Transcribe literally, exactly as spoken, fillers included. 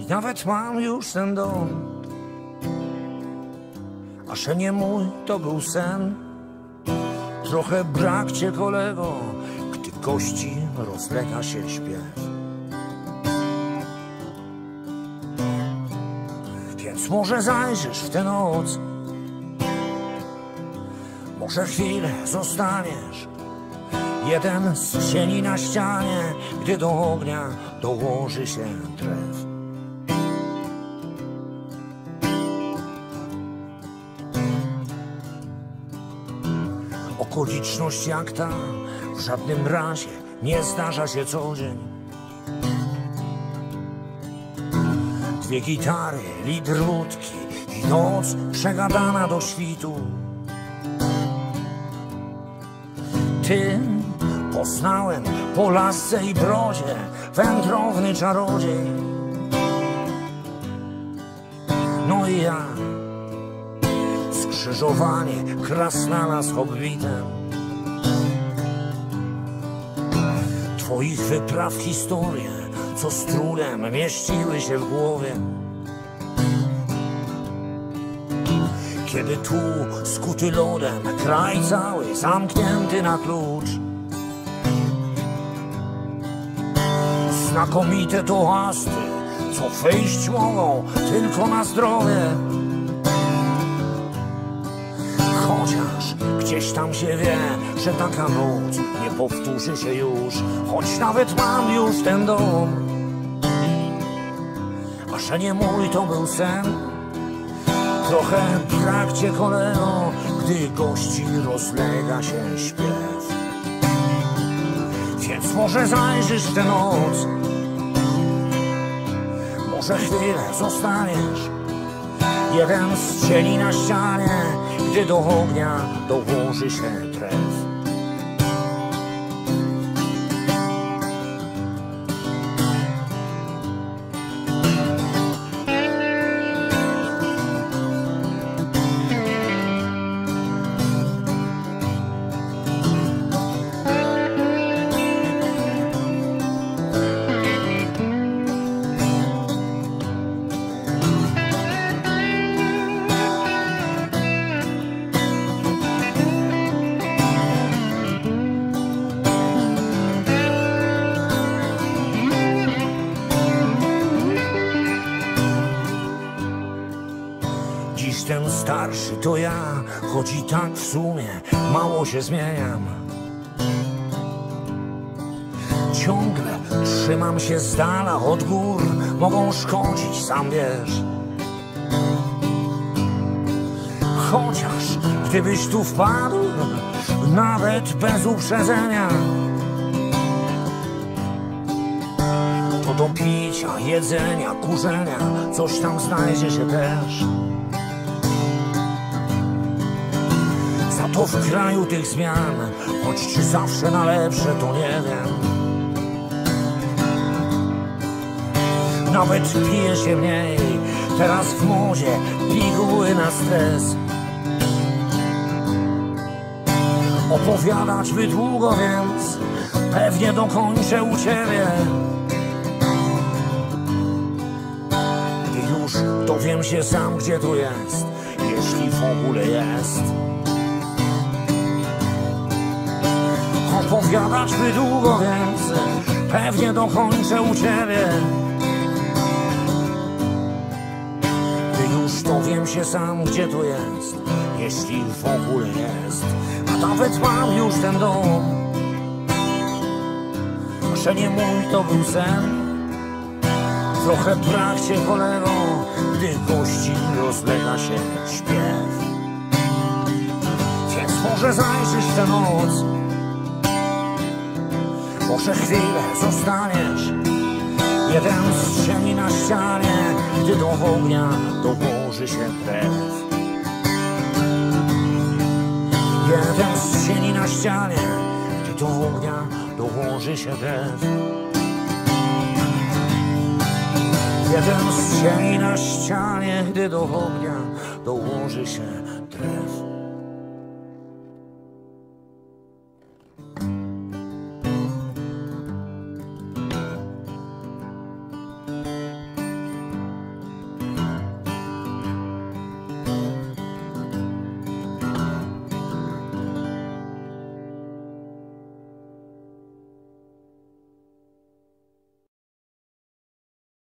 nawet mam już ten dom. A że nie mój to był sen. Trochę brak cię, kolego, gdy kości rozlega się śpiew. Więc może zajrzysz w tę noc, może chwilę zostaniesz. Jeden z cieni na ścianie, gdy do ognia dołoży się drew. Okoliczność jak ta w żadnym razie nie zdarza się co dzień. Dwie gitary, litr wódki i noc przegadana do świtu. Ty poznałem po lasce i brodzie, wędrowny czarodziej. No i ja, skrzyżowanie krasnala z hobbitem. Twoich wypraw historie, co z trudem mieściły się w głowie. Kiedy tu, skuty lodem, kraj cały zamknięty na klucz. Znakomite toasty, co wyjść mogą tylko na zdrowie. Chociaż gdzieś tam się wie, że taka noc nie powtórzy się już. Choć nawet mam już ten dom, a że nie mój to był sen. Trochę brak cię, kolego, gdy gości rozlega się śpiew. Więc może zajrzysz w tę noc, może chwilę zostaniesz. Jeden z cieni na ścianie, gdy do ognia dołoży się drew. Dziś ten starszy to ja, choć i tak w sumie mało się zmieniam. Ciągle trzymam się z dala od gór, mogą szkodzić, sam wiesz. Chociaż gdybyś tu wpadł, nawet bez uprzedzenia, to do picia, jedzenia, kurzenia coś tam znajdzie się też. Za to w kraju tych zmian, choć czy zawsze na lepsze, to nie wiem. Nawet pije się mniej, teraz w modzie piguły na stres. Opowiadać by długo, więc pewnie dokończę u ciebie. Gdy już dowiem się sam, gdzie to jest, jeśli w ogóle jest. Opowiadać by długo, więc pewnie dokończę u ciebie. Gdy już dowiem się sam, gdzie to jest, jeśli w ogóle jest. A nawet mam już ten dom, że nie mój to był sen. Trochę brak cię, kolego, gdy gości rozlega się śpiew. Więc może zajrzysz w tę noc, może chwilę zostaniesz. Jeden z cieni na ścianie, gdy do ognia dołoży się drew. Jeden z cieni na ścianie, gdy do ognia dołoży się drew. Jeden z cieni na ścianie, gdy do ognia dołoży się drew.